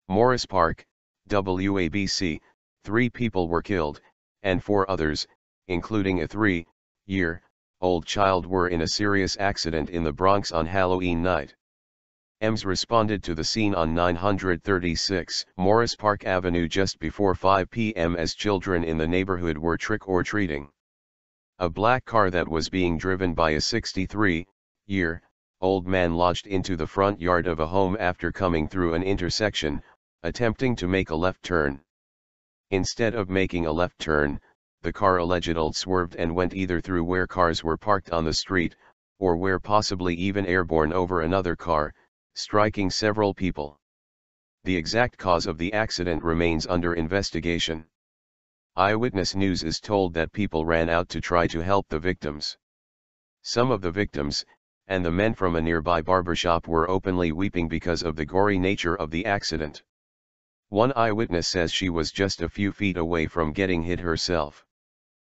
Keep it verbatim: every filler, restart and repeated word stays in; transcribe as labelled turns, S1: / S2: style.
S1: Morris Park, W A B C, three people were killed, and four others, including a three-year-old child, were in a serious accident in the Bronx on Halloween night. E M S responded to the scene on nine thirty-six Morris Park Avenue just before five p m as children in the neighborhood were trick-or-treating. A black car that was being driven by a sixty-three-year-old man lodged into the front yard of a home after coming through an intersection, attempting to make a left turn. Instead of making a left turn, the car allegedly swerved and went either through where cars were parked on the street, or where possibly even airborne over another car, striking several people. The exact cause of the accident remains under investigation. Eyewitness News is told that people ran out to try to help the victims. Some of the victims, and the men from a nearby barbershop, were openly weeping because of the gory nature of the accident. One eyewitness says she was just a few feet away from getting hit herself.